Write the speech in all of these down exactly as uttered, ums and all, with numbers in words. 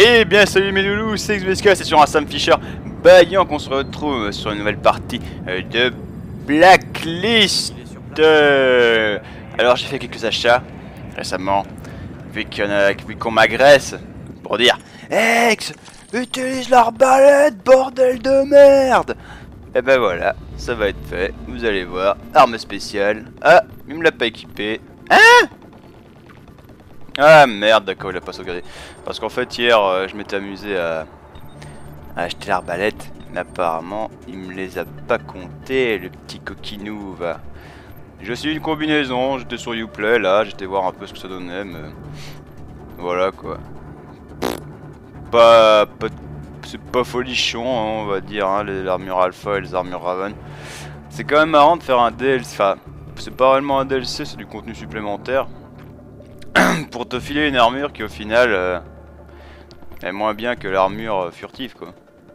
Eh bien salut mes loulous, c'est X B S K, c'est sur un Sam Fisher Baillant qu'on se retrouve sur une nouvelle partie de Blacklist. Alors j'ai fait quelques achats récemment, vu qu'on m'agresse, pour dire Ex, utilise l'arbalète, bordel de merde. Et ben voilà, ça va être fait, vous allez voir, arme spéciale. Ah, il me l'a pas équipé. Hein? Ah merde, d'accord, il a pas sauvegardé. Parce qu'en fait hier euh, je m'étais amusé à, à acheter l'arbalète, mais apparemment il me les a pas comptés, le petit coquinou va. J'ai essayé une combinaison, j'étais sur Uplay là, j'étais voir un peu ce que ça donnait, mais voilà quoi. Pas, pas c'est pas folichon hein, on va dire, hein, l'armure alpha et les armures Raven. C'est quand même marrant de faire un D L C, enfin c'est pas réellement un D L C, c'est du contenu supplémentaire. Pour te filer une armure qui au final euh, est moins bien que l'armure euh, furtive quoi.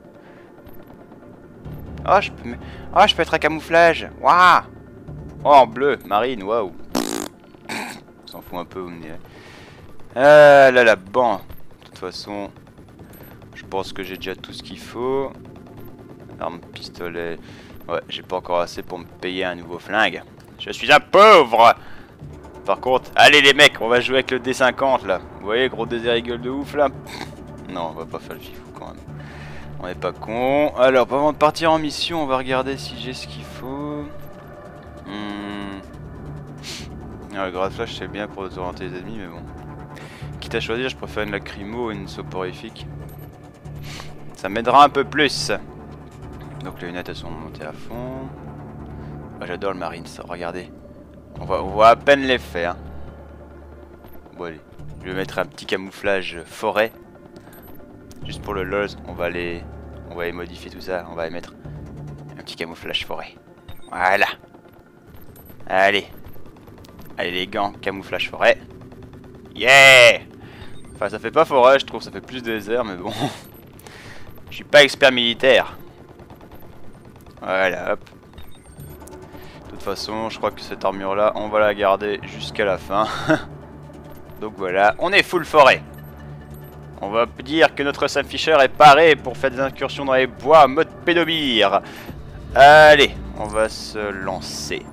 Ah je peux ah je peux être un camouflage. Waouh. Oh en bleu, marine, waouh. On s'en fout un peu vous me direz. Ah là là bon. De toute façon je pense que j'ai déjà tout ce qu'il faut. Arme pistolet. Ouais j'ai pas encore assez pour me payer un nouveau flingue. Je suis un pauvre. Par contre, allez les mecs, on va jouer avec le D cinquante là. Vous voyez, gros désirigule de ouf là. Non, on va pas faire le fifou quand même. On est pas con. Alors, avant de partir en mission, on va regarder si j'ai ce qu'il faut. Hmm. Ah, le grade flash c'est bien pour orienter les ennemis, mais bon. Quitte à choisir, je préfère une lacrymo ou une soporifique. Ça m'aidera un peu plus. Donc les lunettes elles sont montées à fond. Ah, j'adore le marine, ça, regardez. On voit, on voit à peine l'effet hein. Bon allez, je vais mettre un petit camouflage forêt. Juste pour le lols, on va les, on va les modifier tout ça. On va y mettre un petit camouflage forêt. Voilà. Allez. Allez les gants, camouflage forêt. Yeah. Enfin ça fait pas forêt je trouve, ça fait plus désert mais bon. Je suis pas expert militaire. Voilà hop. De toute façon, je crois que cette armure là, on va la garder jusqu'à la fin. Donc voilà, on est full forêt. On va dire que notre Sam Fisher est paré pour faire des incursions dans les bois mode pédobire. Allez, on va se lancer.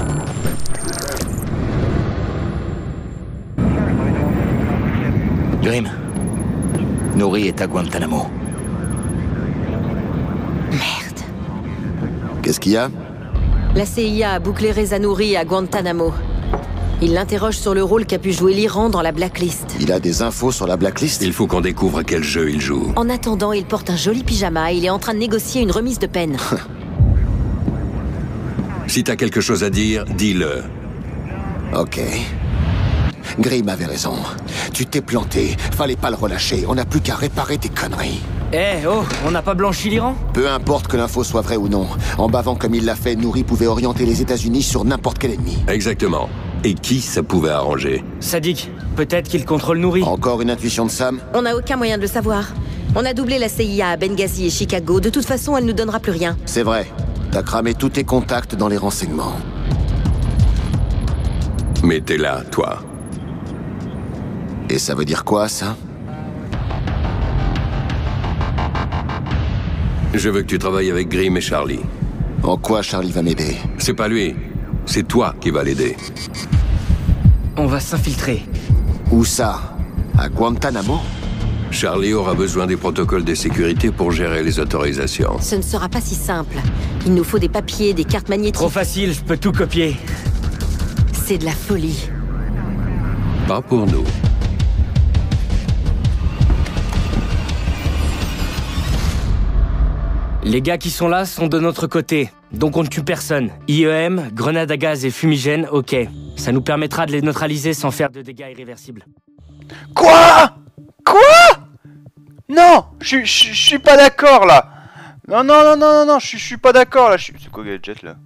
Grim, Nouri est à Guantanamo. Merde. Qu'est-ce qu'il y a? La C I A a bouclé Reza Nouri à Guantanamo. Il l'interroge sur le rôle qu'a pu jouer l'Iran dans la Blacklist. Il a des infos sur la Blacklist? Il faut qu'on découvre quel jeu il joue. En attendant, il porte un joli pyjama et il est en train de négocier une remise de peine. Si t'as quelque chose à dire, dis-le. Ok. Grim avait raison. Tu t'es planté. Fallait pas le relâcher. On n'a plus qu'à réparer tes conneries. Eh, oh, on n'a pas blanchi l'Iran? Peu importe que l'info soit vraie ou non. En bavant comme il l'a fait, Nouri pouvait orienter les États-Unis sur n'importe quel ennemi. Exactement. Et qui ça pouvait arranger? Sadiq, peut-être qu'il contrôle Nouri. Encore une intuition de Sam? On n'a aucun moyen de le savoir. On a doublé la C I A à Benghazi et Chicago. De toute façon, elle nous donnera plus rien. C'est vrai. T'as cramé tous tes contacts dans les renseignements. Mais t'es là, toi. Et ça veut dire quoi, ça? Je veux que tu travailles avec Grim et Charlie. En quoi Charlie va m'aider? C'est pas lui. C'est toi qui vas l'aider. On va s'infiltrer. Où ça? À Guantanamo? Charlie aura besoin des protocoles de sécurité pour gérer les autorisations. Ce ne sera pas si simple. Il nous faut des papiers, des cartes magnétiques. Trop facile, je peux tout copier. C'est de la folie. Pas pour nous. Les gars qui sont là sont de notre côté, donc on ne tue personne. I E M, grenade à gaz et fumigène, ok. Ça nous permettra de les neutraliser sans faire de dégâts irréversibles. Quoi? Quoi? Non, je je suis pas d'accord là. Non non non non non non, je suis pas d'accord là. C'est quoi Gadget là?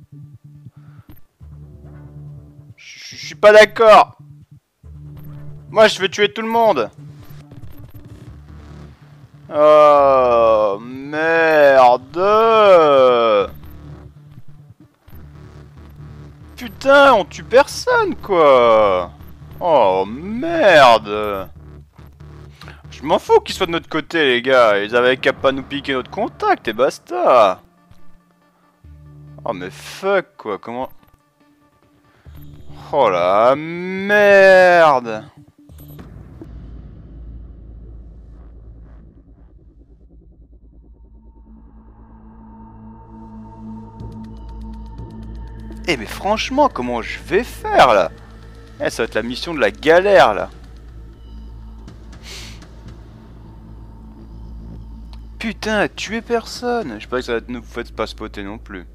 Je suis pas d'accord. Moi je veux tuer tout le monde. Oh merde. Putain, on tue personne quoi. Oh merde. Je Je m'en fous qu'ils soient de notre côté, les gars. Ils avaient qu'à pas nous piquer notre contact et basta. Oh, mais fuck, quoi. Comment... Oh la merde. Eh mais franchement, comment je vais faire là? Eh, ça va être la mission de la galère là. Putain, tuer personne. Je sais pas que ça va nous faire pas spotter non plus.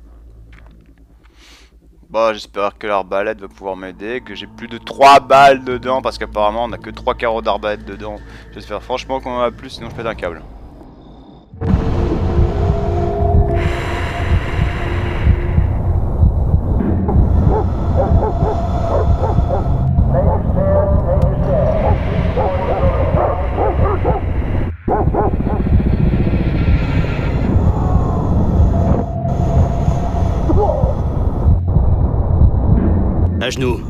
Bon, j'espère que l'arbalète va pouvoir m'aider, que j'ai plus de trois balles dedans, parce qu'apparemment on a que trois carreaux d'arbalète dedans. J'espère franchement qu'on en a plus, sinon je pète un câble. À genoux.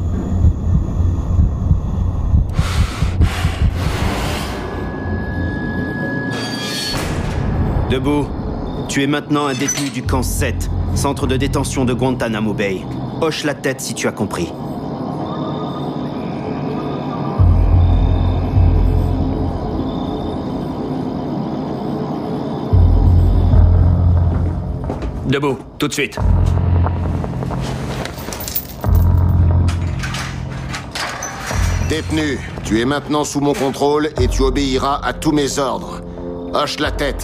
Debout. Tu es maintenant un détenu du camp sept, centre de détention de Guantanamo Bay. Hoche la tête si tu as compris. Debout, tout de suite. Détenu, tu es maintenant sous mon contrôle et tu obéiras à tous mes ordres. Hoche la tête.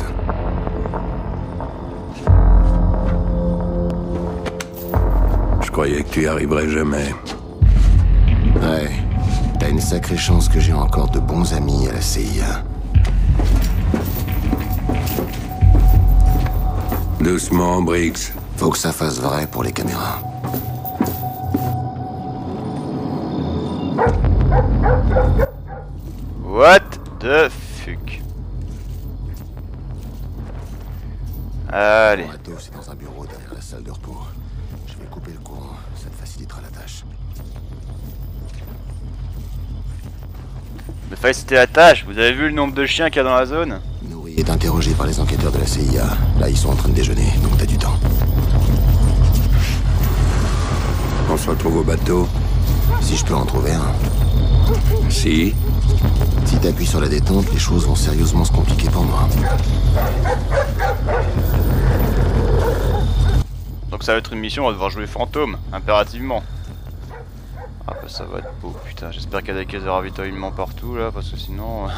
Je croyais que tu y arriverais jamais. Ouais, t'as une sacrée chance que j'ai encore de bons amis à la C I A. Doucement, Briggs. Faut que ça fasse vrai pour les caméras. What the fuck? Allez. Mon matos, c'est dans un bureau derrière la salle de repos. Je vais couper le courant, ça te facilitera la tâche. Mais fallait c'était la tâche. Vous avez vu le nombre de chiens qu'il y a dans la zone? Nourri est interrogé par les enquêteurs de la C I A. Là, ils sont en train de déjeuner, donc t'as du temps. On se retrouve au bateau. Si je peux en trouver un. Si. Si t'appuies sur la détente, les choses vont sérieusement se compliquer pour moi. Donc ça va être une mission, on va devoir jouer fantôme, impérativement. Ah bah ça va être beau, putain, j'espère qu'il y a des caisses de ravitaillement partout là, parce que sinon...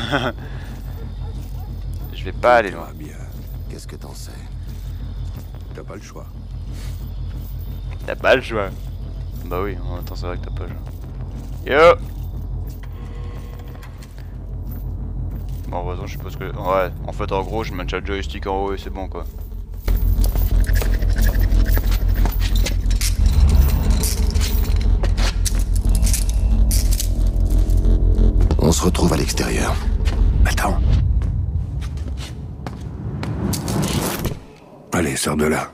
je vais pas aller loin. Ah bien. Qu'est-ce que t'en sais? T'as pas le choix. T'as pas le choix. Bah oui, en même temps c'est vrai que t'as pas le choix. Yo! Bon, en raison, je suppose que... Ouais, en fait, en gros, je mets le joystick en haut et c'est bon, quoi. On se retrouve à l'extérieur. Attends. Allez, sors de là.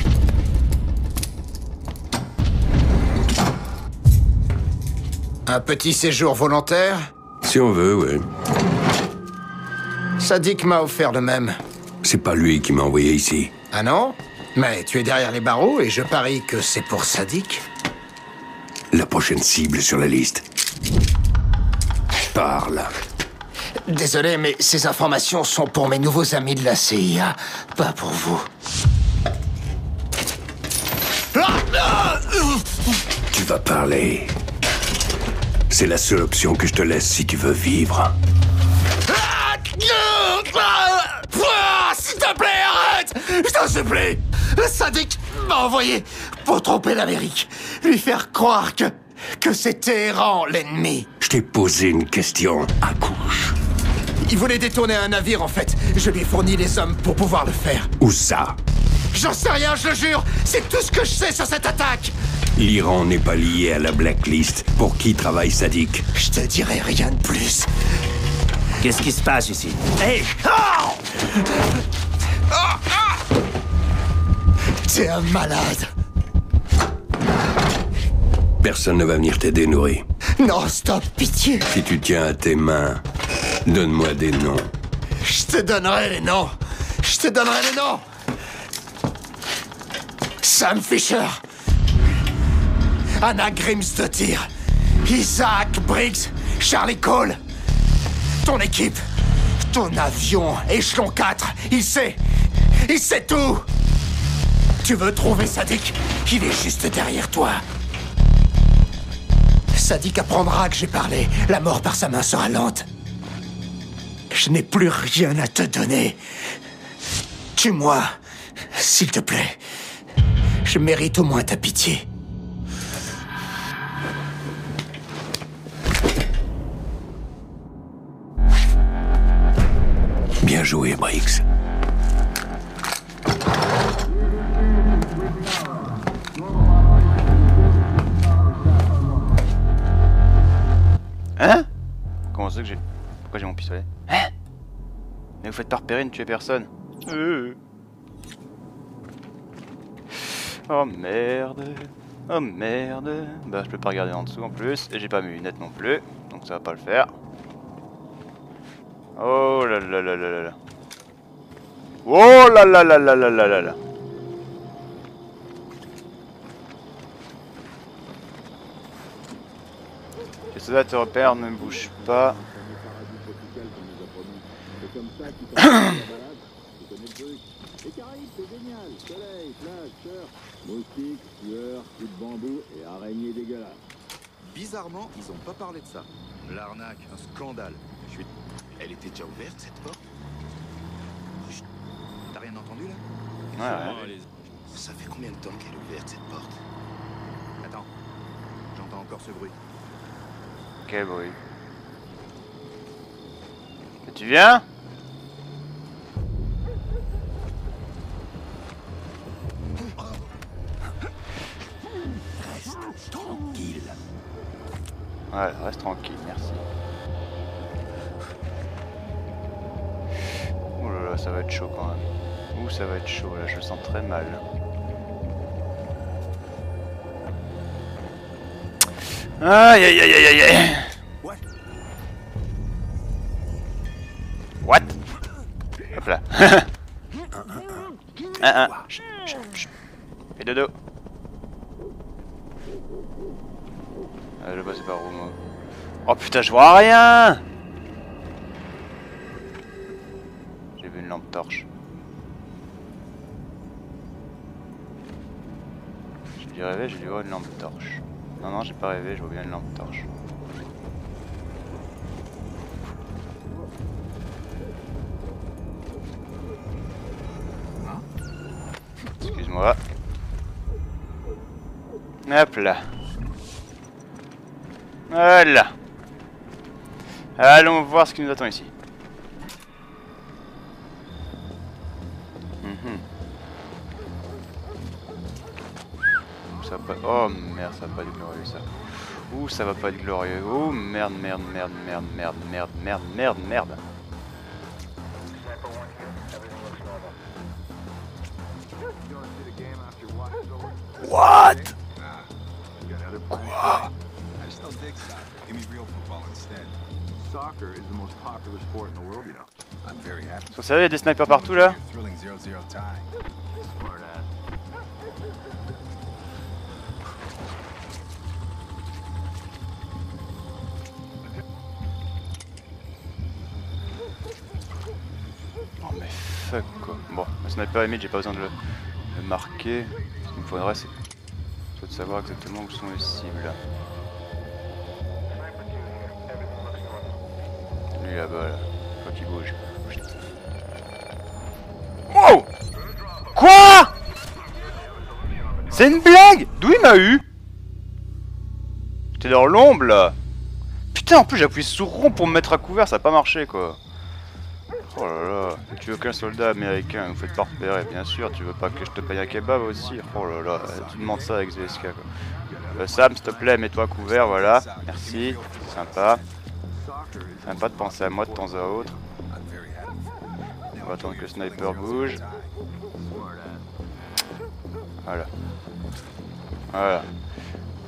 Un petit séjour volontaire? Si on veut, oui. Sadik m'a offert le même. C'est pas lui qui m'a envoyé ici. Ah non? Mais tu es derrière les barreaux et je parie que c'est pour Sadik. La prochaine cible sur la liste. Parle. Désolé, mais ces informations sont pour mes nouveaux amis de la C I A, pas pour vous. Tu vas parler. C'est la seule option que je te laisse si tu veux vivre. S'il te plaît, arrête! Je t'en supplie! Sadik m'a envoyé pour tromper l'Amérique. Lui faire croire que... que c'est Téhéran, l'ennemi. Je t'ai posé une question. Accouche. Il voulait détourner un navire, en fait. Je lui ai fourni les hommes pour pouvoir le faire. Où ça? J'en sais rien, je le jure! C'est tout ce que je sais sur cette attaque! L'Iran n'est pas lié à la blacklist. Pour qui travaille Sadik? Je te dirai rien de plus. Qu'est-ce qui se passe ici? Hey! Oh! Oh! Oh! T'es un malade. Personne ne va venir t'aider, Nourri. Non, stop, pitié. Si tu tiens à tes mains, Donne-moi des noms. Je te donnerai les noms. Je te donnerai les noms. Sam Fisher. Anna Grimsdottir. Isaac Briggs. Charlie Cole. Ton équipe. Ton avion. Échelon quatre. Il sait. Il sait tout. Tu veux trouver Sadik? Il est juste derrière toi. Sadik apprendra que j'ai parlé. La mort par sa main sera lente. Je n'ai plus rien à te donner. Tue-moi, s'il te plaît. Je mérite au moins ta pitié. Bien joué, Briggs. Hein? Comment ça que j'ai... Pourquoi j'ai mon pistolet? Hein? Mais vous faites pas repérer, ne tuez personne. Euh. Oh merde. Oh merde. Bah je peux pas regarder en dessous en plus. Et j'ai pas mes lunettes non plus. Donc ça va pas le faire. Oh là là là là là là. Oh là là là là là là là là. Les soldats te repèrent, ne bouge pas. Bizarrement, ils ont pas parlé de ça. L'arnaque, un scandale. Je suis... Elle était déjà ouverte, cette porte? Chut. T'as rien entendu, là? Ouais, ouais. Ça fait combien de temps qu'elle est ouverte, cette porte? Attends. J'entends encore ce bruit. Quel bruit? Et tu viens? Reste tranquille. Ouais, reste tranquille, merci. Oh là là, ça va être chaud quand même. Ouh, ça va être chaud là, je le sens très mal. Aïe aïe aïe aïe aïe. What? What? Hop là. Un un. Chut, chut, chut. Fais dodo. Ah, je vais passer par où moi? Oh putain, je vois rien. J'ai vu une lampe torche. J'ai dû rêver, j'ai dû voir une lampe torche. Non, non, j'ai pas rêvé, je vois bien une lampe torche. Excuse-moi. Hop là. Voilà. Allons voir ce qui nous attend ici. Mm-hmm. Ça va pas... Oh merde, ça va pas être glorieux ça. Ouh, ça va pas être glorieux. Oh merde, merde, merde, merde, merde, merde, merde, merde, merde. What? Quoi? Vous savez, il y a des snipers partout là? Oh mais fuck quoi. Bon, le sniper limite, j'ai pas besoin de le, le marquer. Ce qu'il me faudrait, c'est de savoir exactement où sont les cibles. Lui là-bas là, faut qu'il bouge. Wow! Quoi? C'est une blague? D'où il m'a eu? J'étais dans l'ombre là. Putain, en plus j'ai appuyé sur rond pour me mettre à couvert, ça a pas marché quoi. Oh là là, tu veux qu'un soldat américain, vous faites pas repérer, bien sûr, tu veux pas que je te paye un kebab aussi. Oh là là, tu demandes ça avec Z S K quoi. Euh, Sam, s'il te plaît, mets-toi à couvert, voilà, merci, sympa. Sympa de penser à moi de temps à autre. On va attendre que le sniper bouge. Voilà. Voilà.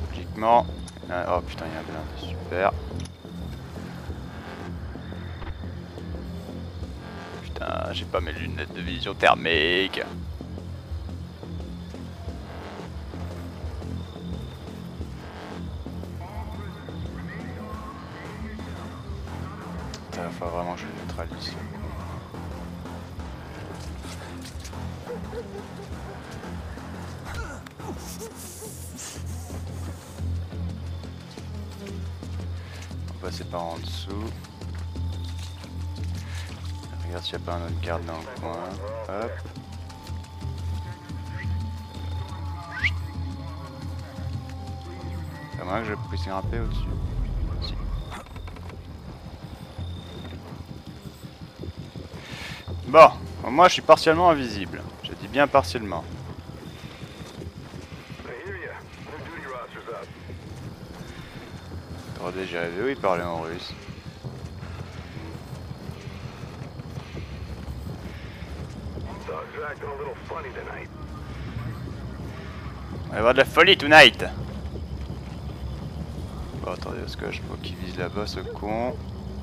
Logiquement. Oh putain, il y a un blinde, super. j'ai pas mes lunettes de vision thermique. Il faut vraiment que je le neutralise. On va passer par en dessous. Regarde s'il n'y a pas un autre garde dans le coin. Hop. C'est moi que je puisse grimper au-dessus. Si. Bon, moi je suis partiellement invisible. Je dis bien partiellement. Attendez, j'ai rêvé où il parlait en russe. On va avoir de la folie tonight. Bon, attendez, parce que je vois qu'il vise là-bas ce con.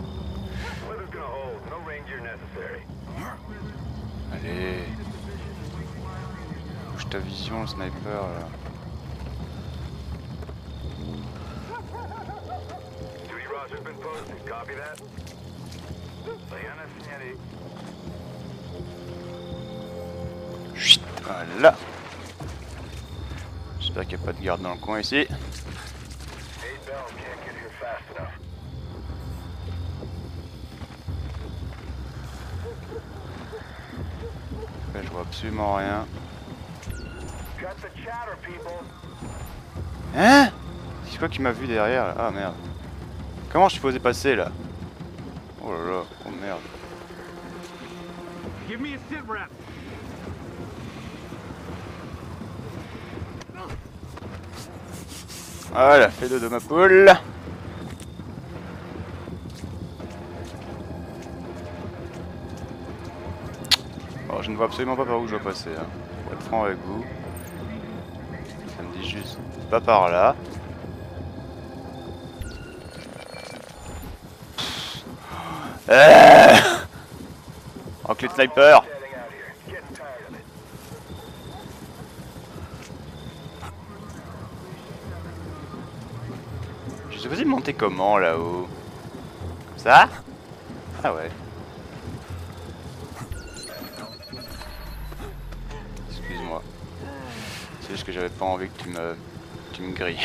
Allez. Bouge ta vision, le sniper là. Chut, voilà. J'espère qu'il n'y a pas de garde dans le coin ici. Là, je vois absolument rien. Hein? C'est quoi qui m'a vu derrière là? Ah merde. Comment je suis supposé passer là? Oh là là, oh merde. Voilà, fais dodo ma poule. Alors, je ne vois absolument pas par où je dois passer. Hein. Pour être franc avec vous. Ça me dit juste pas par là. Euh Enclé de sniper. Je suis supposé monter comment là-haut? Comme ça? Ah ouais. Excuse-moi. C'est juste que j'avais pas envie que tu me, tu me grilles.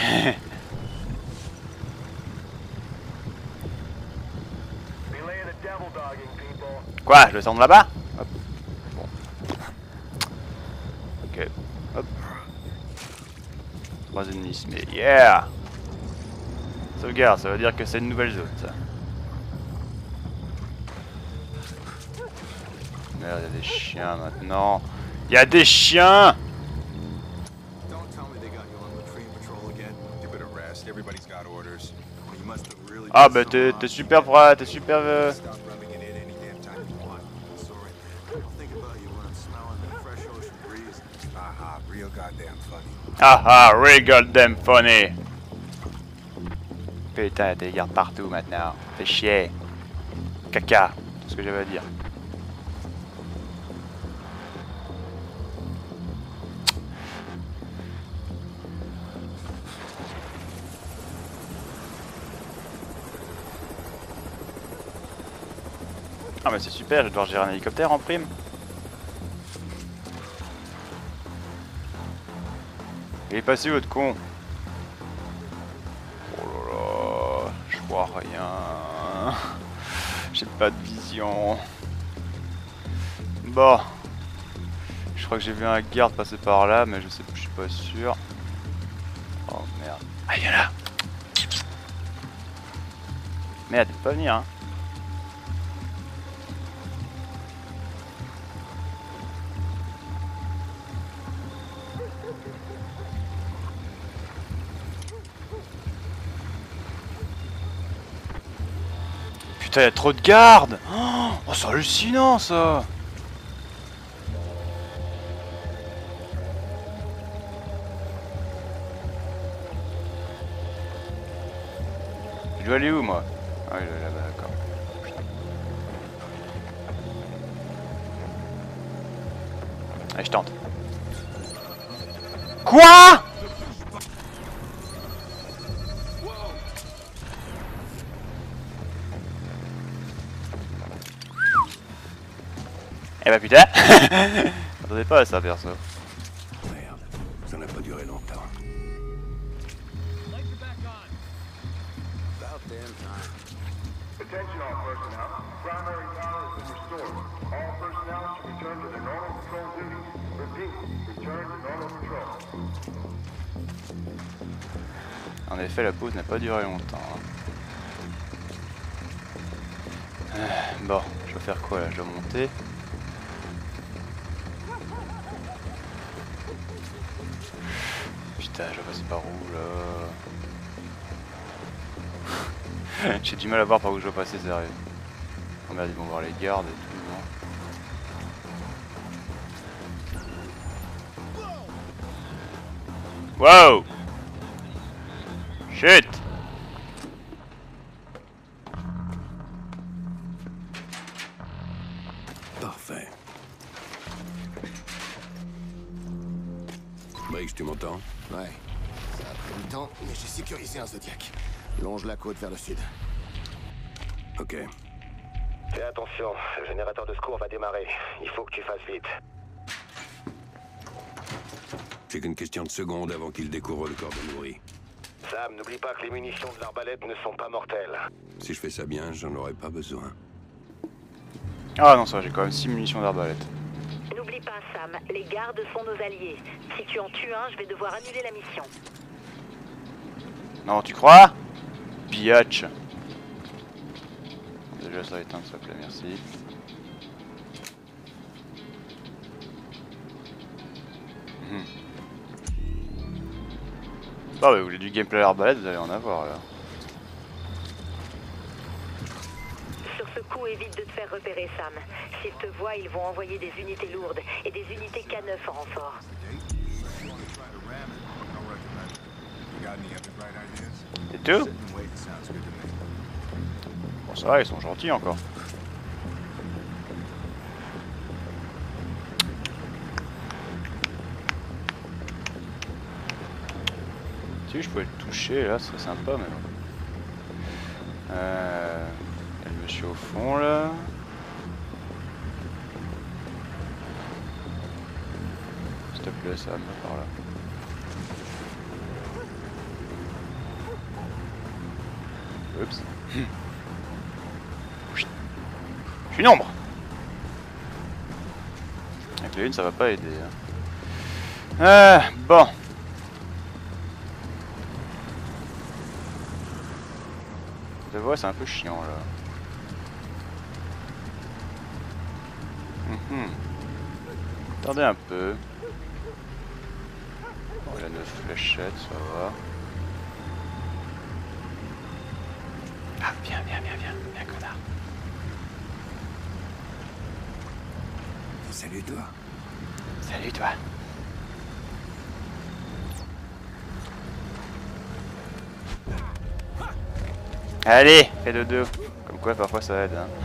Quoi? Je le sens là-bas? Hop. Bon. Ok. Hop. Trois ennemis, mais yeah! Sauvegarde, ça veut dire que c'est une nouvelle zone, ça. Merde, il y a des chiens maintenant. Il y a des chiens! Ah bah t'es super prêt, t'es super... Euh... Ah ah, real goddamn funny. Putain, t'es gardes partout maintenant. Fais chier. Caca, c'est ce que j'avais à dire. Ah mais c'est super, je vais devoir gérer un hélicoptère en prime. Il est passé où votre con? Oh là là, je vois rien. J'ai pas de vision. Bon. Je crois que j'ai vu un garde passer par là, mais je sais plus, je suis pas sûr. Oh merde. Ah, il est là. Merde, il peut pas venir hein. Putain, il y a trop de gardes. Oh, c'est hallucinant ça. Je dois aller où moi? Ah il est là-bas, d'accord. Allez, je tente. Quoi? Eh bah putain. J'attendais pas à ça perso. Merde, ça n'a pas duré longtemps. Attention all personnel. Primary power has been restored. All personnel should return to their normal patrol duties. Repeat, return to normal patrol. En effet, la pause n'a pas duré longtemps. Hein. Euh, bon, je vais faire quoi là? Je dois monter. Putain, je vais passer par où là? J'ai du mal à voir par où je dois passer, sérieux. Oh merde, ils vont voir les gardes et tout, non? Wow! Chut! Parfait. Briggs, tu m'entends? Ouais. Ça a pris du temps, mais j'ai sécurisé un Zodiac. Longe la côte vers le sud. Ok. Fais attention, le générateur de secours va démarrer. Il faut que tu fasses vite. C'est qu'une question de secondes avant qu'il découvre le corps de Nourri. Sam, n'oublie pas que les munitions de l'arbalète ne sont pas mortelles. Si je fais ça bien, j'en aurai pas besoin. Ah non, ça, j'ai quand même six munitions d'arbalète. N'oublie pas, Sam, les gardes sont nos alliés. Si tu en tues un, je vais devoir annuler la mission. Non, tu crois? Biatch. Déjà, ça va éteindre, s'il te plaît, merci. Mmh. Ah ouais, vous voulez du gameplay à l'arbalète, vous allez en avoir là. Sur ce coup, évite de te faire repérer, Sam. S'ils te voient, ils vont envoyer des unités lourdes et des unités K neuf en renfort. C'est tout? Bon, ça va, ils sont gentils encore. Si je pouvais le toucher là, ce serait sympa, mais bon. Euh... Il y a le monsieur au fond là. S'il te plaît, ça va par là. Oups. Je suis nombre. Avec les une, ça va pas aider. Hein. Euh, bon. Je vois, c'est un peu chiant là. Mm-hmm. Attendez un peu. Bon, il a neuf fléchettes, ça va. Ah, viens, viens, viens, viens, viens, connard. Salut toi. Salut toi. Allez, fais dodo. Comme quoi, parfois ça aide. Hein.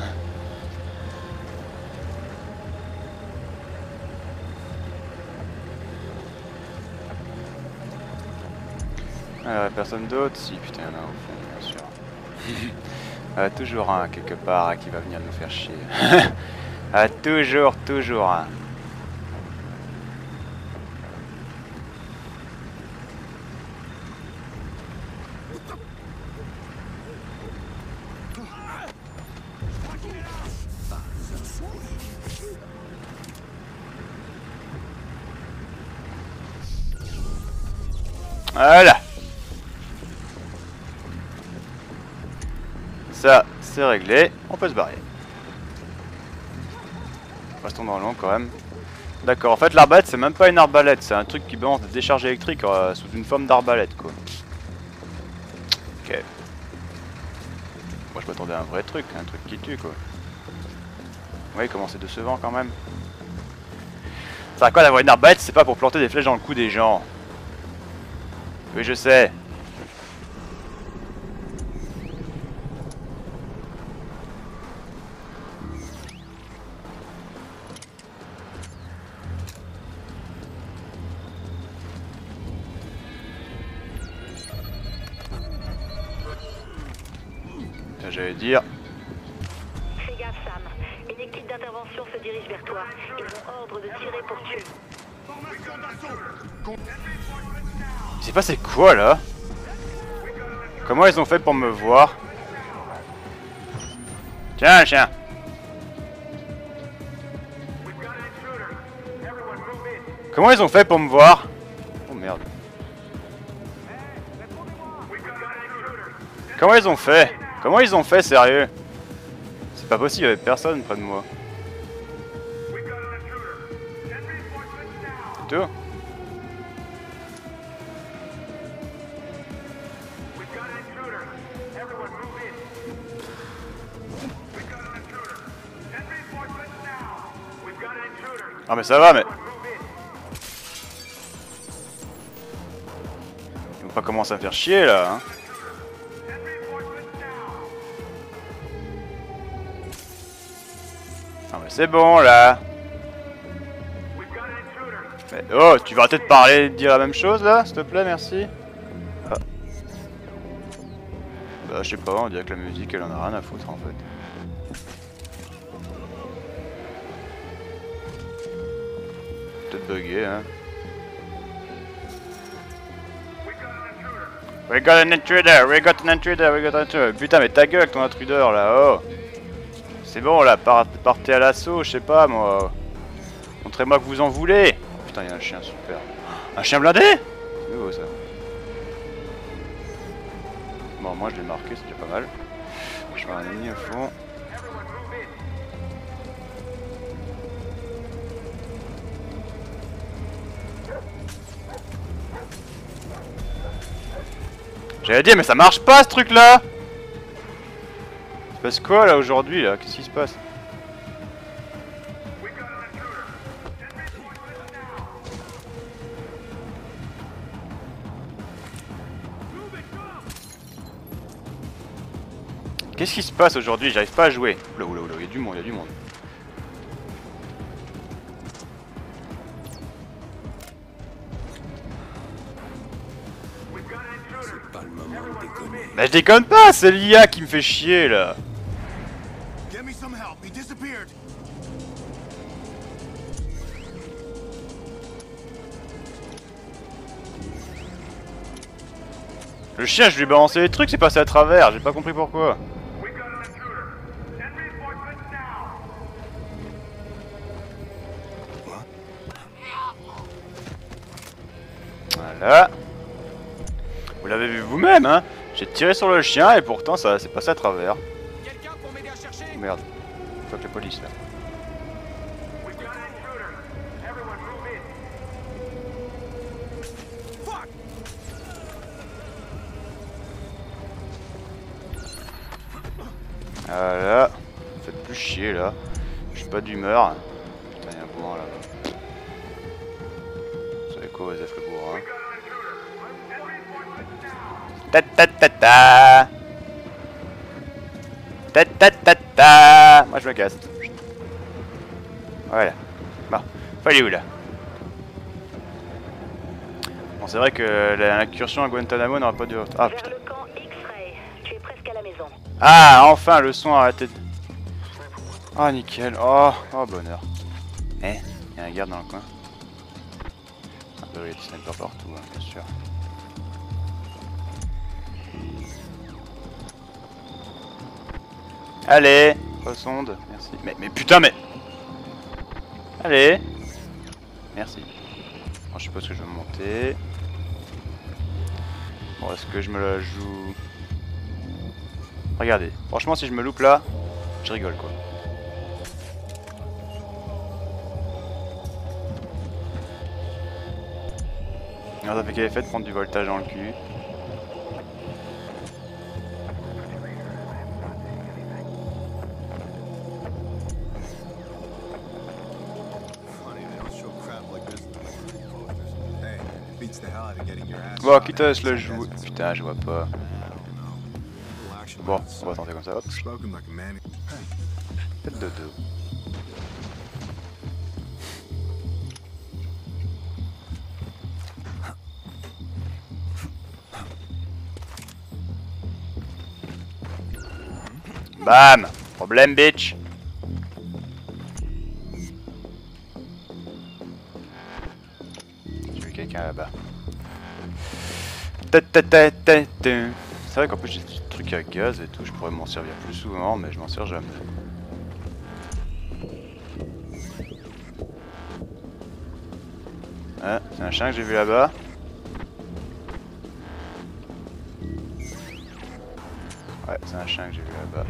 Alors, personne d'autre? Si, putain, il y en a au fond, bien sûr. Ah, toujours un quelque part hein, qui va venir nous faire chier. Ah, toujours, toujours un. Voilà. Ça, c'est réglé. On peut se barrer. Restons dans l'ombre quand même. D'accord, en fait l'arbalète c'est même pas une arbalète, c'est un truc qui balance des décharges électriques euh, sous une forme d'arbalète quoi. Ok. Moi je m'attendais à un vrai truc, un truc qui tue quoi. Vous voyez comment c'est décevant quand même. Ça sert à quoi d'avoir une arbalète si c'est pas pour planter des flèches dans le cou des gens? Oui je sais. j'allais dire. Fais gaffe, Sam. Une équipe d'intervention se dirige vers toi. Ils ont ordre de tirer pour tuer. Il s'est passé quoi là? Comment ils ont fait pour me voir? Tiens, chien. Comment ils ont fait pour me voir? Oh merde. Comment ils ont fait? Comment ils ont fait, sérieux? C'est pas possible, il y avait personne près de moi. Tout. Ah mais ça va, mais... Ils vont pas commencer à me faire chier là, hein. Ah mais c'est bon là. Mais, oh, tu vas arrêter de parler et de dire la même chose là, s'il te plaît, merci. Ah. Bah je sais pas, on dirait que la musique elle en a rien à foutre en fait. Peut-être bugué, hein. We got an intruder, we got an intruder, we got an intruder. Putain, mais ta gueule avec ton intrudeur là, oh. C'est bon là, part, partez à l'assaut, je sais pas moi. Montrez-moi que vous en voulez. Putain, il y a un chien, super. Un chien blindé? C'est nouveau ça. Bon, moi je l'ai marqué, c'est déjà pas mal. Je vois un ennemi au fond. J'allais dire, mais ça marche pas ce truc là! Il se passe quoi là aujourd'hui là? Qu'est-ce qui se passe? Qu'est-ce qui se passe aujourd'hui? J'arrive pas à jouer. Oula oula oula, il y a du monde, il y a du monde. Mais je déconne pas, c'est l'I A qui me fait chier là. Le chien, je lui ai balancé les trucs, c'est passé à travers, j'ai pas compris pourquoi. Voilà. Vous l'avez vu vous-même, hein. J'ai tiré sur le chien et pourtant ça s'est passé à travers. Oh merde. Fuck la police là. Voilà. Faites plus chier là. Je suis pas d'humeur. Putain, y'a un bourrin là-bas. Vous savez quoi, Osef le bourrin? Ta ta ta ta. Ta ta ta ta. Moi je me casse. Voilà. Bon, faut aller où là? Bon, c'est vrai que l'incursion à Guantanamo n'aura pas duré. Ah putain. Tu es presque à la maison. Ah, enfin le son a arrêté de... Ah nickel. Oh, oh bonheur. Eh, il y a un garde dans le coin. Ah bah oui, il y a des snipers partout, hein, bien sûr. Allez, sonde, merci. Mais, mais putain, mais... Allez. Merci. Bon, je suppose que je vais monter. Bon, est-ce que je me la joue... Regardez, franchement, si je me loupe là, je rigole, quoi. Alors, ça fait quel effet de prendre du voltage dans le cul? Bon, quitte à se le jouer. Putain, je vois pas. Bon, on va tenter comme ça, hop. Faites de deux. Bam. Problème, bitch. J'ai vu quelqu'un là-bas. C'est vrai qu'en plus j'ai des trucs à gaz et tout, je pourrais m'en servir plus souvent, mais je m'en sers jamais. Ah, c'est un chien que j'ai vu là-bas. Ouais, c'est un chien que j'ai vu là-bas.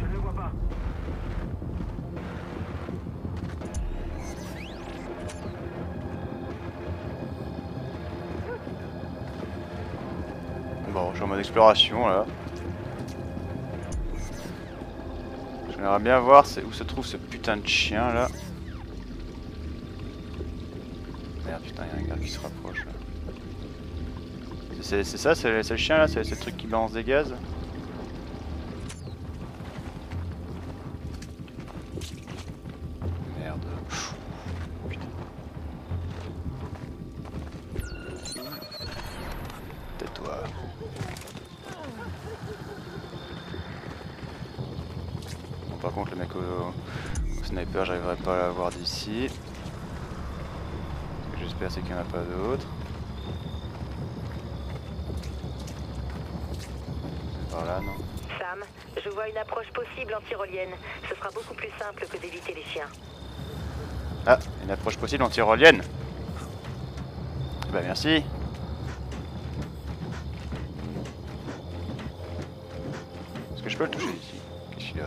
Bon, je suis en mode exploration là. J'aimerais bien voir où se trouve ce putain de chien là. Merde, putain, il y a un gars qui se rapproche là. C'est ça, c'est le chien là, c'est le truc qui balance des gaz. Merde. Putain. Tais-toi. Bon, par contre, le mec au, au sniper, j'arriverai pas à l'avoir d'ici. J'espère c'est qu'il n'y en a pas d'autres. Par là, non? Sam, je vois une approche possible anti-tyrolienne. Ce sera beaucoup plus simple que d'éviter les chiens. Ah, une approche possible anti-tyrolienne. Bah merci. Est-ce que je peux le toucher ici? Qu'est-ce qu'il y a?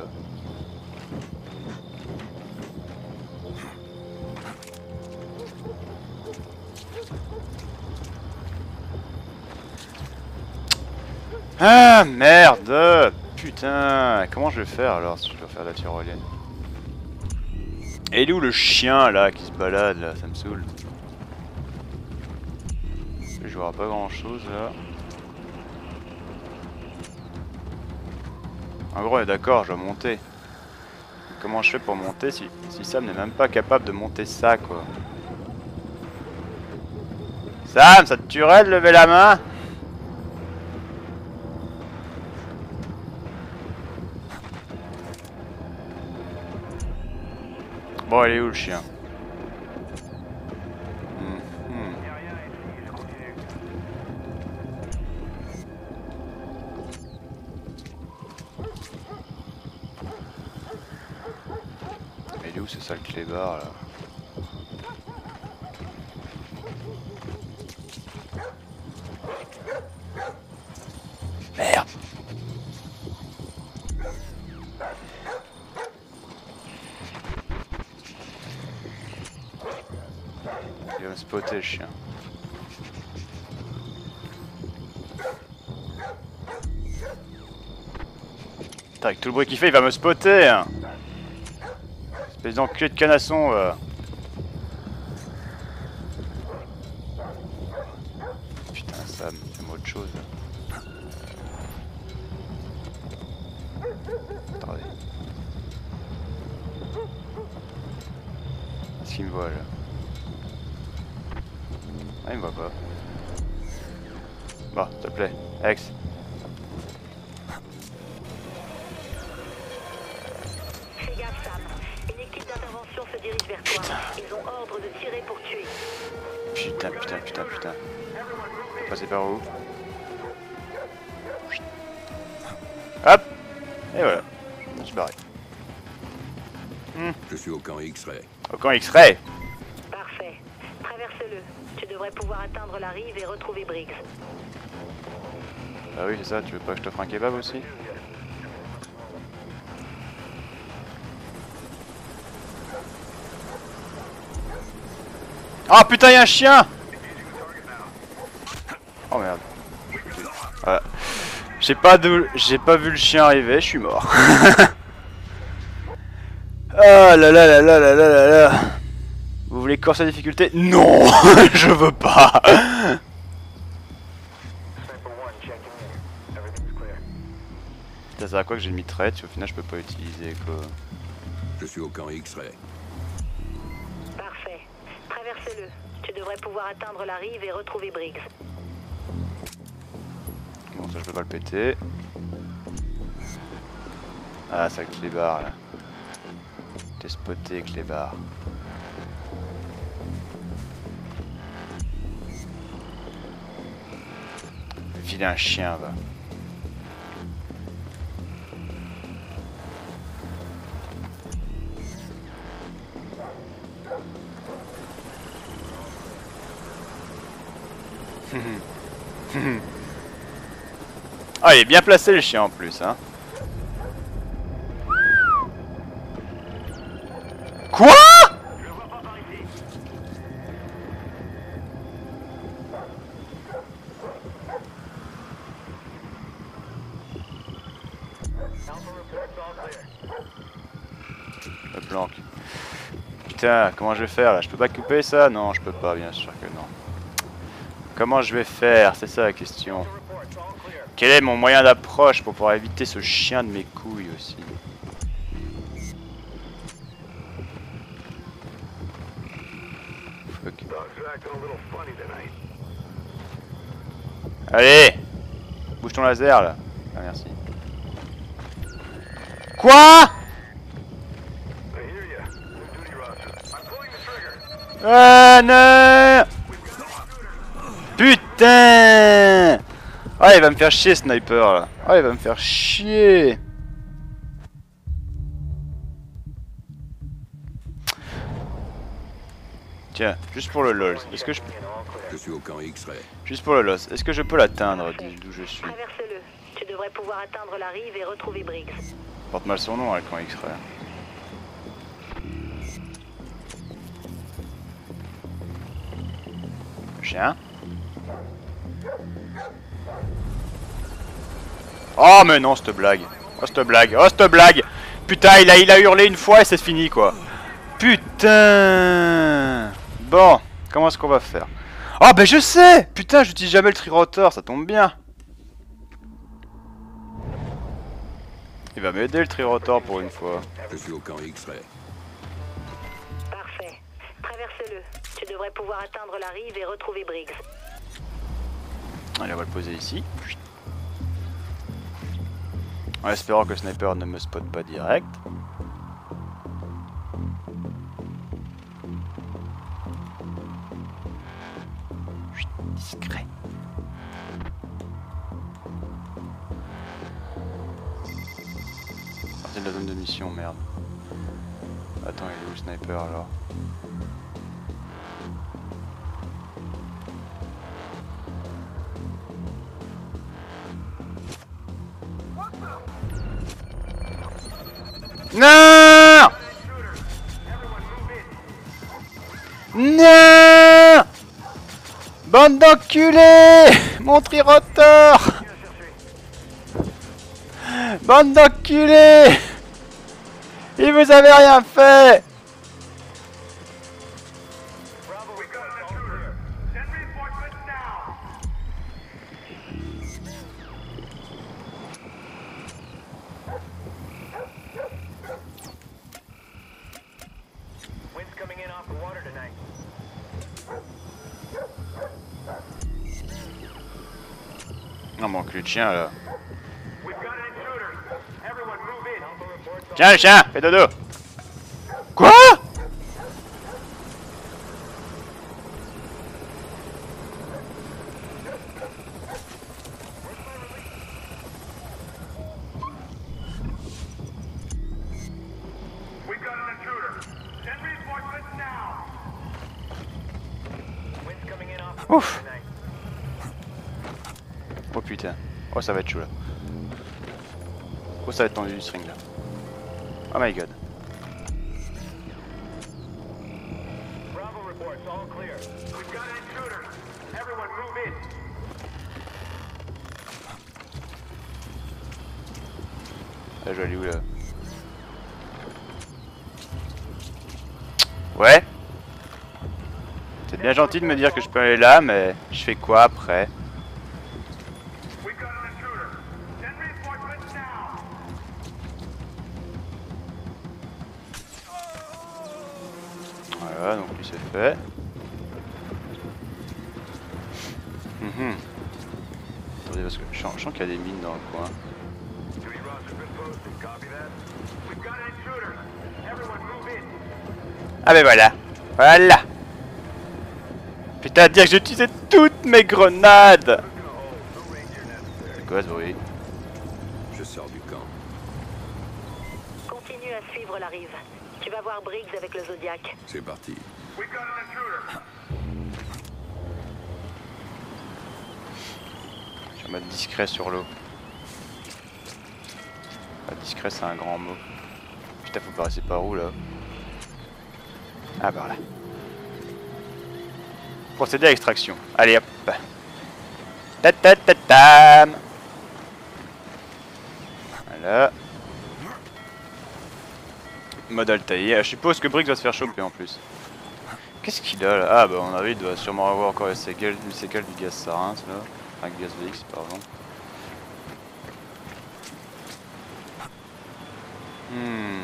Ah merde! Putain! Comment je vais faire alors si je dois faire la tyrolienne? Et il est où le chien là qui se balade là? Ça me saoule. Je vois pas grand chose là. En gros, d'accord, je dois monter. Comment je fais pour monter si, si Sam n'est même pas capable de monter ça quoi? Sam, ça te tuerait de lever la main? Bon, il est où le chien? mmh. Mmh. Mais il est où ce sale clébard là? Merde! Il va me spotter le chien. Putain, avec tout le bruit qu'il fait, il va me spotter hein. Espèce d'enculé de canasson euh. Putain Sam, fais-moi autre chose. Attendez. Est-ce qu'il me voit là? Ah, il me voit pas. Bon, s'il te plaît, Alex. Fais gaffe, Sam. Une équipe d'intervention se dirige vers toi. Ils ont ordre de tirer pour tuer. Putain, putain, putain, putain. Faut passer par où? Hop! Et voilà. Je suis barré. Hmm. Je suis au camp X-Ray. Au camp X-Ray? Parfait. Traverse-le. Tu devrais pouvoir atteindre la rive et retrouver Briggs. Bah oui, c'est ça. Tu veux pas que je t'offre un kebab aussi? Oh putain, y'a un chien! Oh merde. Voilà. J'ai pas de... J'ai pas vu le chien arriver, je suis mort. Ah là là là là là là là là. Vous voulez corser la difficulté? Non. Je veux pas. Ça sert à quoi que j'ai une mitraillette si au final je peux pas utiliser quoi? Je suis au camp X-Ray. Parfait. Traverse-le. Tu devrais pouvoir atteindre la rive et retrouver Briggs. Bon, ça je peux pas le péter. Ah, c'est avec les barres là. T'es spoté avec les barres. Vilain chien, va. Ah, il est bien placé le chien en plus, hein. Quoi? Le planque. Putain, comment je vais faire là? Je peux pas couper ça? Non, je peux pas, bien sûr que non. Comment je vais faire? C'est ça la question. Quel est mon moyen d'approche pour pouvoir éviter ce chien de mes couilles aussi? Fuck. Allez! Bouge ton laser là. Ah, merci. Quoi? Ah non! Putain! Ah, il va me faire chier, sniper là. Ah, il va me faire chier. Tiens, juste pour le lol, est-ce que je peux... Je suis au camp X-Ray. Juste pour le loss, est-ce que je peux l'atteindre d'où je suis? Traverse-le. Tu devrais pouvoir atteindre la rive et retrouver Briggs. Porte mal son nom, hein, le camp X-Ray. Chien. Oh mais non, cette blague. Oh cette blague. Oh cette blague. Putain, il a, il a hurlé une fois et c'est fini quoi. Putain. Bon, comment est-ce qu'on va faire? Oh ben je sais. Putain, j'utilise jamais le trirotor, ça tombe bien. Il va m'aider le trirotor pour une fois. Je suis au camp X-Ray. Parfait. Traverse-le. Tu devrais pouvoir atteindre la rive et retrouver Briggs. Allez, on va le poser ici. En espérant que le sniper ne me spot pas direct. Chut, discret. Sortez de la zone de mission, merde. Attends, il est où le sniper alors? Non! Non! Bande d'enculés! Mon trirotor! Bande d'enculés! Il vous avait rien fait! Non, mon cul de chien là. Tiens le chien, fais dodo. Quoi? Ouf. Oh putain. Oh ça va être chaud là. Oh ça va être tendu du string là. Oh my god. Là je vais aller où là? Ouais. C'est bien gentil de me dire que je peux aller là, mais je fais quoi après? Voilà, donc lui c'est fait. Mmh. Attendez, parce que je sens, je sens qu'il y a des mines dans le coin. Ah ben voilà. Voilà. Putain, à dire que j'ai utilisé toutes mes grenades. C'est quoi ce bruit? Je sors du camp. Continue à suivre la rive. Tu vas voir Briggs avec le Zodiac. C'est parti. Je vais mettre discret sur l'eau. Ah, discret c'est un grand mot. Putain, faut passer par où là? Ah par là. Procéder à extraction. Allez hop. Ta ta ta tam. Voilà. Mode Altaïr. Je suppose que Briggs va se faire choper en plus. Qu'est-ce qu'il a là? Ah bah on a vu, il doit sûrement avoir encore les séquelles, les séquelles du gaz sarin là. Enfin gaz V X pardon. Hmm.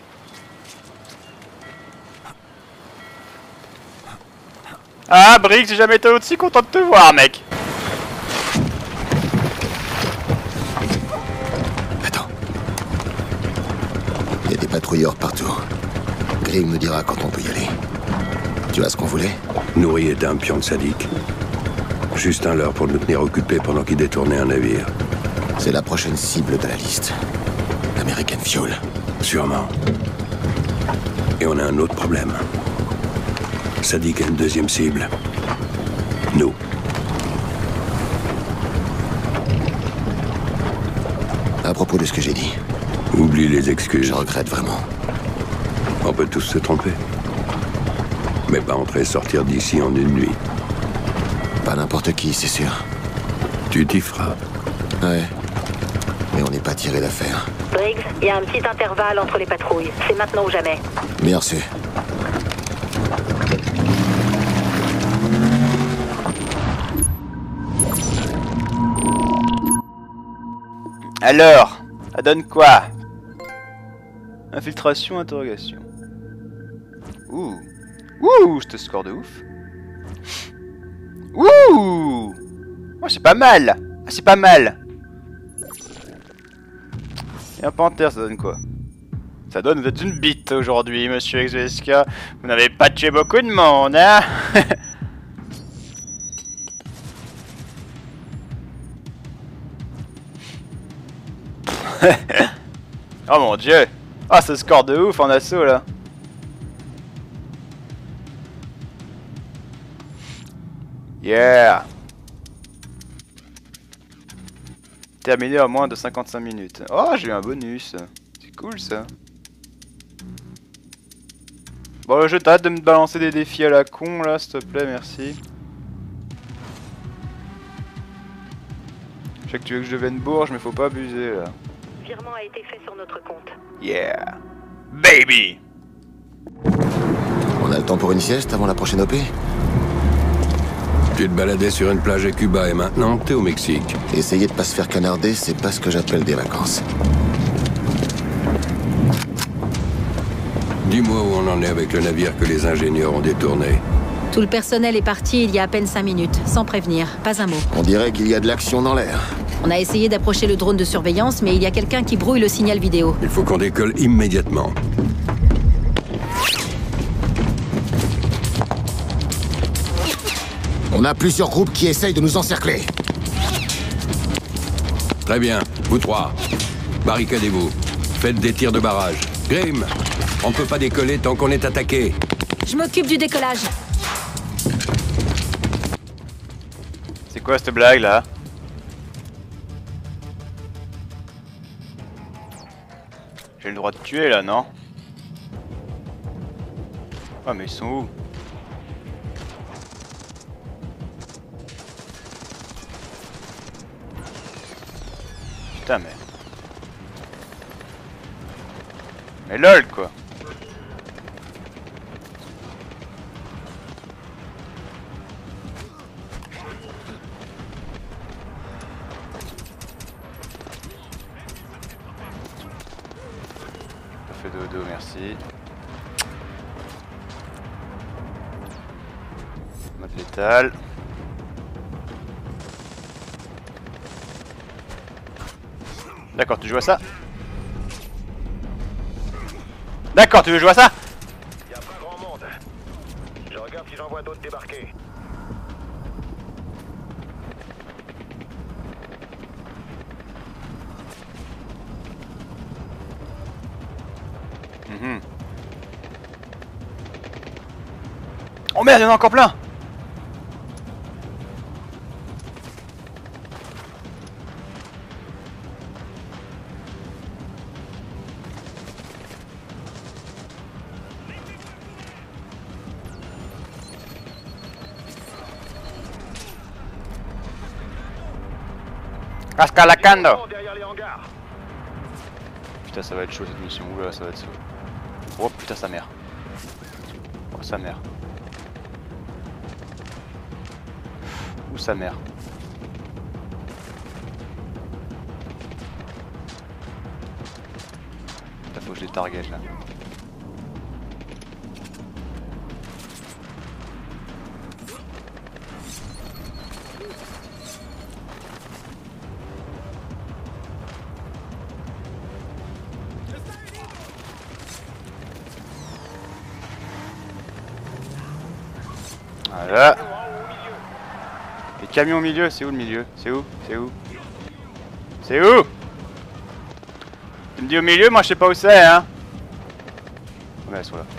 Ah Briggs, j'ai jamais été aussi content de te voir mec. Attends. Il y a des patrouilleurs partout. Grim me dira quand on peut y aller. Tu as ce qu'on voulait? Nourri était un pion de sadique. Juste un leurre pour nous tenir occupés pendant qu'il détournait un navire. C'est la prochaine cible de la liste. American Fuel. Sûrement. Et on a un autre problème. Sadique a une deuxième cible. Nous. À propos de ce que j'ai dit. Oublie les excuses. Je regrette vraiment. On peut tous se tromper. Mais pas entrer et sortir d'ici en une nuit. Pas n'importe qui, c'est sûr. Tu t'y feras. Ouais. Mais on n'est pas tiré d'affaire. Briggs, il y a un petit intervalle entre les patrouilles. C'est maintenant ou jamais. Bien reçu. Alors, ça donne quoi? Infiltration, interrogation. Ouh. Ouh, je te score de ouf. Ouh. Oh, c'est pas mal. Ah, c'est pas mal. Et un panthère, ça donne quoi? Ça donne, vous êtes une bite aujourd'hui, monsieur X V S K. Vous n'avez pas tué beaucoup de monde, hein? Oh mon dieu! Ah, ce score de ouf en assaut là! Yeah! Terminé en moins de cinquante-cinq minutes. Oh, j'ai eu un bonus. C'est cool ça. Bon, je t'arrête de me balancer des défis à la con là, s'il te plaît, merci. Je sais que tu veux que je devienne bourge, mais faut pas abuser là. Virement a été fait sur notre compte. Yeah! Baby! On a le temps pour une sieste avant la prochaine O P? Tu te baladais sur une plage à Cuba et maintenant t'es au Mexique. Essayer de pas se faire canarder, c'est pas ce que j'appelle des vacances. Dis-moi où on en est avec le navire que les ingénieurs ont détourné. Tout le personnel est parti il y a à peine cinq minutes, sans prévenir, pas un mot. On dirait qu'il y a de l'action dans l'air. On a essayé d'approcher le drone de surveillance, mais il y a quelqu'un qui brouille le signal vidéo. Il faut qu'on décolle immédiatement. On a plusieurs groupes qui essayent de nous encercler. Très bien, vous trois. Barricadez-vous. Faites des tirs de barrage. Grim, on peut pas décoller tant qu'on est attaqué. Je m'occupe du décollage. C'est quoi cette blague là? J'ai le droit de tuer là, non? Ah mais ils sont où? Putain mais... Mais lol quoi. Fait dodo, merci. Mode létal. D'accord, tu joues à ça? D'accord, tu veux jouer à ça? Y a pas grand monde. j'en vois d'autres débarquer. Mmh. Oh merde, il y en a encore plein. Cascalacando. Putain, ça va être chaud cette mission. Oula, ça va être chaud. Oh putain, sa mère. Oh sa mère. Où sa mère. Putain, faut que je les target là. Voilà. Les camions au milieu, c'est où le milieu? C'est où? C'est où? C'est où? Tu me dis au milieu, moi je sais pas où c'est, hein. Ouais, elles sont là.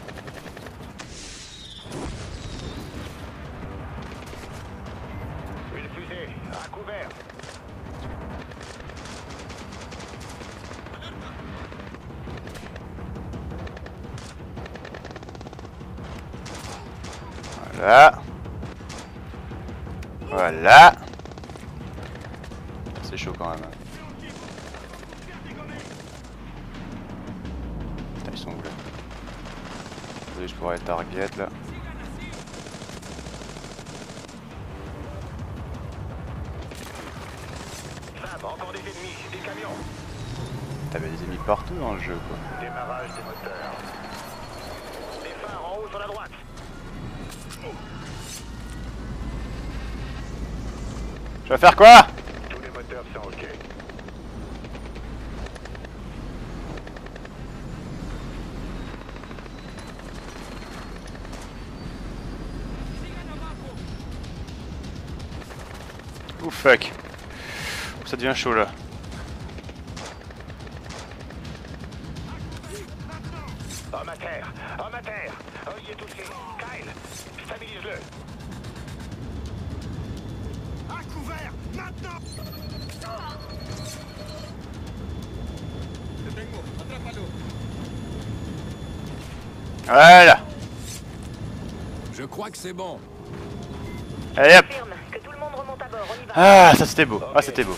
Une fusée, à couvert. Voilà. Voilà. C'est chaud quand même. Putain, ils sont où là? Oui, je pourrais être target là. Encore des ennemis, des camions. T'avais des ennemis partout dans le jeu quoi. Démarrage des moteurs. Des phares en haut sur la droite. Je vais faire quoi? Tous les moteurs sont ok. Oh fuck. Ça devient chaud là. Homme à terre, homme à terre. Oh, il est touché. Kyle, stabilise-le. À couvert, maintenant. Voilà. Je crois que c'est bon. Allez hop. Que tout le monde remonte à bord, on y va. Ah, ça c'était beau. Ah, c'était beau.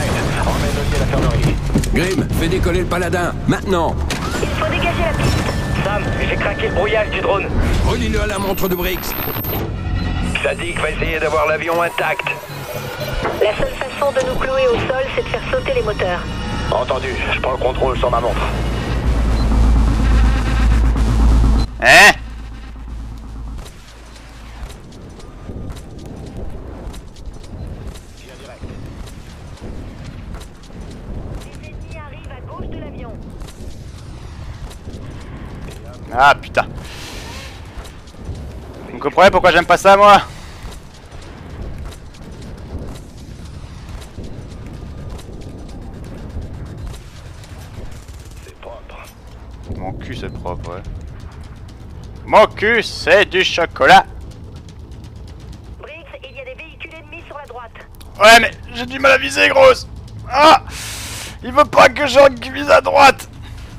Grim, fais décoller le paladin, maintenant. Il faut dégager la piste. Sam, j'ai craqué le brouillage du drone. Relie-le à la montre de Briggs. Sadik va essayer d'avoir l'avion intact. La seule façon de nous clouer au sol, c'est de faire sauter les moteurs. Entendu, je prends le contrôle sur ma montre. Hein? Les ennemis arrivent à gauche de l'avion. Ah putain. Vous comprenez pourquoi j'aime pas ça moi? C'est propre. Mon cul c'est propre, ouais. Mon cul c'est du chocolat. Briggs, il y a des véhicules ennemis sur la droite. Ouais mais j'ai du mal à viser grosse. Ah, il veut pas que je vise à droite.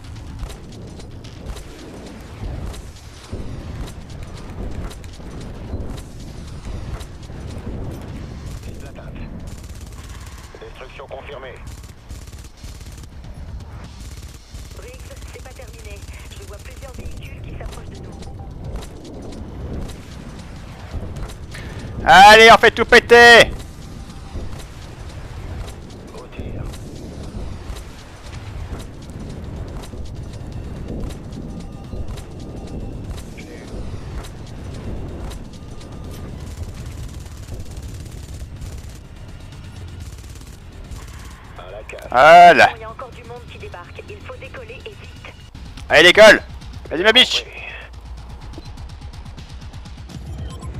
Destruction confirmée. Briggs, c'est pas terminé. Je vois plusieurs véhicules qui s'approchent de nous. Allez, on fait tout péter. Au tir. À la cage. Voilà. Il y a encore du monde qui débarque. Il faut décoller et vite. Allez l'école. Vas-y ma biche.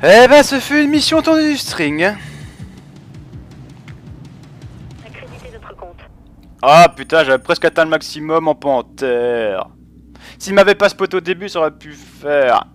Eh ben, ce fut une mission tournée du string. Accréditez notre compte. Ah putain, j'avais presque atteint le maximum en panthère. S'il m'avait pas spoté au début, ça aurait pu faire.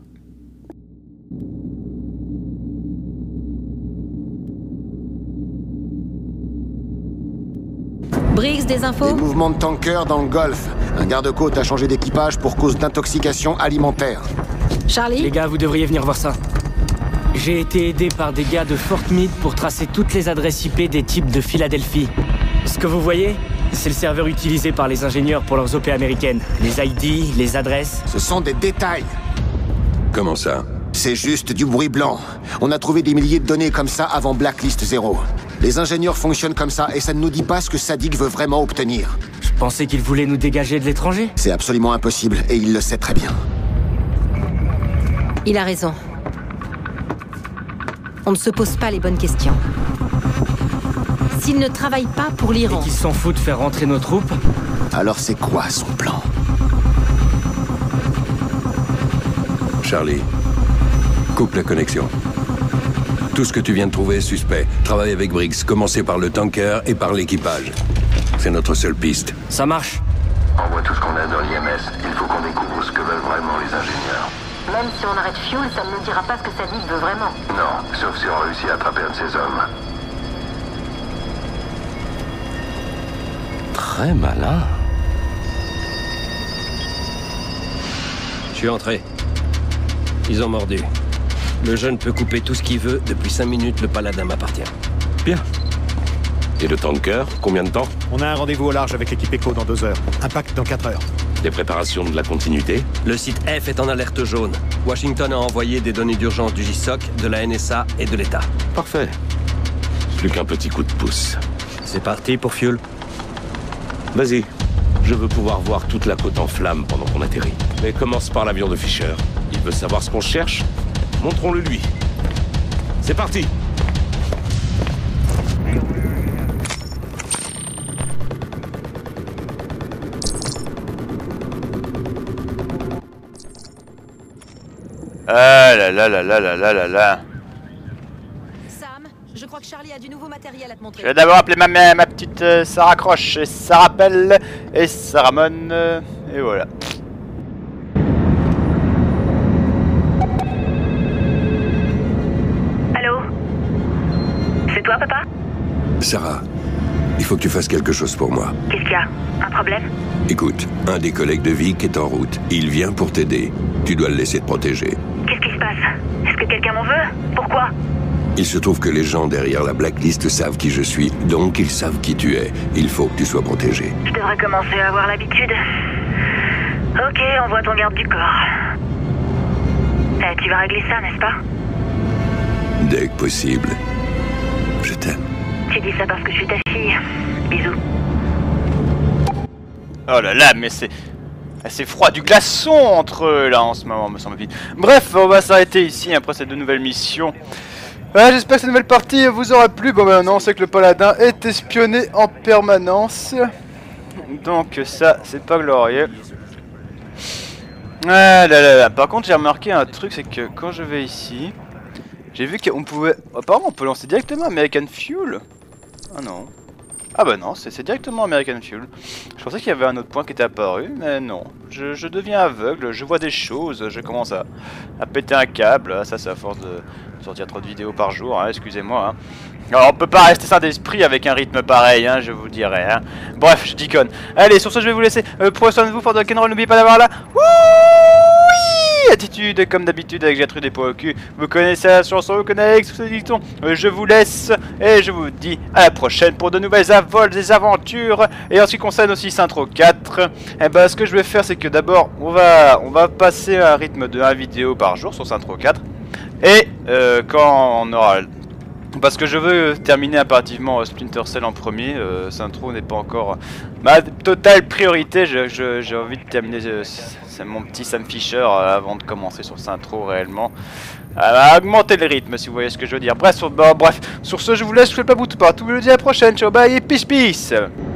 Briggs, des infos? Des mouvements de tankers dans le golfe. Un garde-côte a changé d'équipage pour cause d'intoxication alimentaire. Charlie? Les gars, vous devriez venir voir ça. J'ai été aidé par des gars de Fort Meade pour tracer toutes les adresses I P des types de Philadelphie. Ce que vous voyez, c'est le serveur utilisé par les ingénieurs pour leurs O P américaines. Les I D, les adresses... Ce sont des détails. Comment ça? C'est juste du bruit blanc. On a trouvé des milliers de données comme ça avant Blacklist zéro. Les ingénieurs fonctionnent comme ça et ça ne nous dit pas ce que Sadik veut vraiment obtenir. Je pensais qu'il voulait nous dégager de l'étranger. C'est absolument impossible et il le sait très bien. Il a raison. On ne se pose pas les bonnes questions. S'il ne travaille pas pour l'Iran... Et qu'il s'en fout de faire rentrer nos troupes... Alors c'est quoi son plan? Charlie, coupe la connexion. Tout ce que tu viens de trouver est suspect. Travaille avec Briggs, commencez par le tanker et par l'équipage. C'est notre seule piste. Ça marche. Envoie tout ce qu'on a dans l'I M S. Il faut qu'on découvre ce que veulent vraiment les ingénieurs. Même si on arrête Fuel, ça ne nous dira pas ce que Sadik veut vraiment. Non, sauf si on réussit à attraper un de ces hommes. Très malin. Je suis entré. Ils ont mordu. Le jeune peut couper tout ce qu'il veut. Depuis cinq minutes, le paladin m'appartient. Bien. Et le tanker, combien de temps? On a un rendez-vous au large avec l'équipe Echo dans deux heures. Impact dans quatre heures. Des préparations de la continuité? Le site F est en alerte jaune. Washington a envoyé des données d'urgence du J S O C, de la N S A et de l'État. Parfait. Plus qu'un petit coup de pouce. C'est parti pour Fuel. Vas-y. Je veux pouvoir voir toute la côte en flammes pendant qu'on atterrit. Mais commence par l'avion de Fisher. Il veut savoir ce qu'on cherche. Montrons-le lui. C'est parti. Ah là là là là là là là là. Sam, je crois que Charlie a du nouveau matériel à te montrer. Je vais d'abord appeler ma, ma, ma petite euh, Sarah Croche et Sarah Pell et Sarah Mon euh, et voilà. Allô? C'est toi, papa? Sarah, il faut que tu fasses quelque chose pour moi. Qu'est-ce qu'il y a? Un problème? Écoute, un des collègues de Vic est en route. Il vient pour t'aider. Tu dois le laisser te protéger. Qu'est-ce qui se passe? Est-ce que quelqu'un m'en veut? Pourquoi? Il se trouve que les gens derrière la blacklist savent qui je suis, donc ils savent qui tu es. Il faut que tu sois protégé. Je devrais commencer à avoir l'habitude. Ok, envoie ton garde du corps. Eh, tu vas régler ça, n'est-ce pas? Dès que possible. Je t'aime. Tu dis ça parce que je suis ta fille. Bisous. Oh là là, mais c'est... C'est froid du glaçon entre eux là en ce moment, me semble-t-il. Bref, on va s'arrêter ici après ces deux nouvelles missions. Ouais, j'espère que cette nouvelle partie vous aura plu. Bon, ben non, on sait que le paladin est espionné en permanence. Donc ça, c'est pas glorieux. Ah là là là. Par contre, j'ai remarqué un truc, c'est que quand je vais ici, j'ai vu qu'on pouvait... Apparemment, on peut lancer directement American Fuel. Ah non. Ah bah non, c'est directement American Fuel. Je pensais qu'il y avait un autre point qui était apparu, mais non. Je, je deviens aveugle, je vois des choses, je commence à, à péter un câble. Ça, c'est à force de sortir trop de vidéos par jour, hein, excusez-moi. Hein. Alors, on peut pas rester sain d'esprit avec un rythme pareil, hein, je vous dirais. Hein. Bref, je déconne. Allez, sur ce, je vais vous laisser. Euh, Prenez soin de vous, fort de rock'n'roll, n'oubliez pas d'avoir la... Wouh attitude, comme d'habitude, avec Gertrude et points au cul. Vous connaissez la chanson, vous connaissez ce dicton. Euh, je vous laisse, et je vous dis à la prochaine pour de nouvelles avols, des aventures. Et en ce qui concerne aussi Saints-Row quatre, eh ben, ce que je vais faire, c'est que d'abord, on va, on va passer à un rythme de un vidéo par jour sur Saints-Row quatre. Et euh, quand on aura... Parce que je veux terminer impérativement Splinter Cell en premier, euh, Saints-Row n'est pas encore ma totale priorité, j'ai je, je, envie de terminer euh, mon petit Sam Fisher euh, avant de commencer sur Saints-Row réellement. À augmenter le rythme si vous voyez ce que je veux dire. Bref, sur, bah, bref, sur ce je vous laisse, je fais pas bout de partout, je vous dis à la prochaine, ciao bye et peace peace.